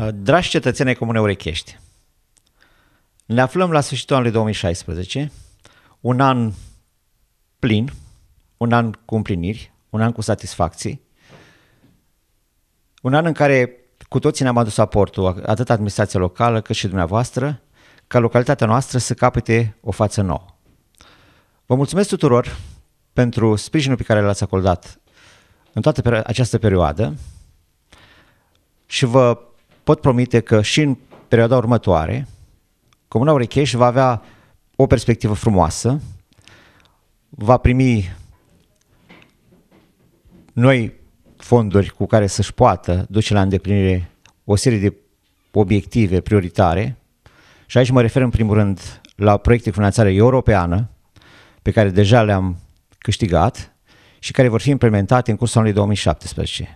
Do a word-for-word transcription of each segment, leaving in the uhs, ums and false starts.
Dragi cetățeni ai Comunei Urechești, ne aflăm la sfârșitul anului două mii șaisprezece, un an plin, un an cu împliniri, un an cu satisfacții, un an în care cu toții ne-am adus aportul, atât administrația locală cât și dumneavoastră, ca localitatea noastră să capete o față nouă. Vă mulțumesc tuturor pentru sprijinul pe care l-ați acordat în toată această perioadă și vă pot promite că și în perioada următoare Comuna Urechești va avea o perspectivă frumoasă, va primi noi fonduri cu care să-și poată duce la îndeplinire o serie de obiective prioritare și aici mă refer în primul rând la proiecte de finanțare europeană pe care deja le-am câștigat și care vor fi implementate în cursul anului două mii șaptesprezece.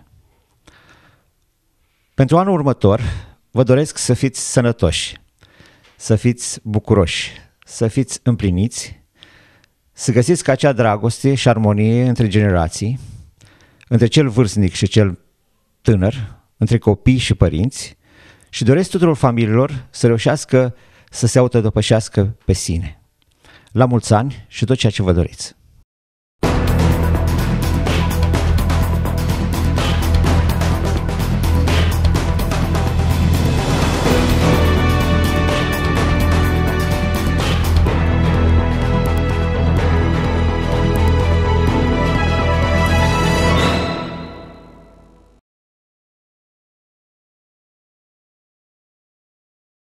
Pentru anul următor vă doresc să fiți sănătoși, să fiți bucuroși, să fiți împliniți, să găsiți acea dragoste și armonie între generații, între cel vârstnic și cel tânăr, între copii și părinți și doresc tuturor familiilor să reușească să se autodepășească pe sine. La mulți ani și tot ceea ce vă doriți!